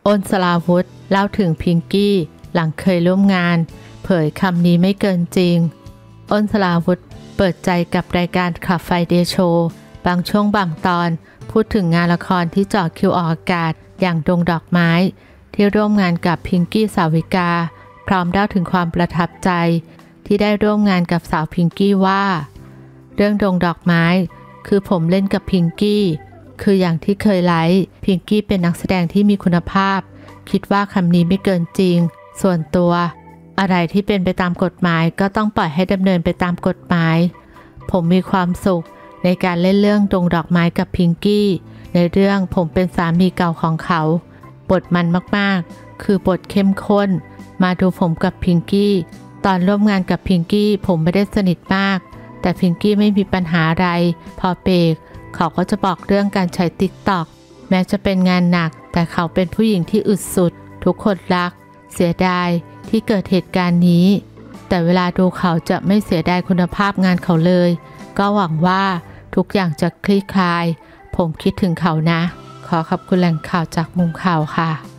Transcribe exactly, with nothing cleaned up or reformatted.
อ้นสราวุธเล่าถึงพิงกี้หลังเคยร่วมงานเผยคำนี้ไม่เกินจริงอ้นสราวุธเปิดใจกับรายการขับไฟเดย์โชว์บางช่วงบางตอนพูดถึงงานละครที่เจาะคิวออกอากาศอย่างดงดอกไม้ที่ร่วมงานกับพิงกี้สาวิกาพร้อมเล่าถึงความประทับใจที่ได้ร่วมงานกับสาวพิงกี้ว่าเรื่องดงดอกไม้คือผมเล่นกับพิงกี้คืออย่างที่เคยไลฟ์พิงกี้เป็นนักแสดงที่มีคุณภาพคิดว่าคำนี้ไม่เกินจริงส่วนตัวอะไรที่เป็นไปตามกฎหมายก็ต้องปล่อยให้ดำเนินไปตามกฎหมายผมมีความสุขในการเล่นเรื่องดงดอกไม้กับพิงกี้ในเรื่องผมเป็นสามีเก่าของเขาบทมันมากๆคือบทเข้มข้นมาดูผมกับพิงกี้ตอนร่วมงานกับพิงกี้ผมไม่ได้สนิทมากแต่พิงกี้ไม่มีปัญหาอะไรพอเบรกเขาก็จะบอกเรื่องการใช้ ติ๊กต็อก แม้จะเป็นงานหนักแต่เขาเป็นผู้หญิงที่อึดสุดทุกคนรักเสียดายที่เกิดเหตุการณ์นี้แต่เวลาดูเขาจะไม่เสียดายคุณภาพงานเขาเลยก็หวังว่าทุกอย่างจะคลี่คลายผมคิดถึงเขานะขอขอบคุณแหล่งข่าวจากมุมข่าวค่ะ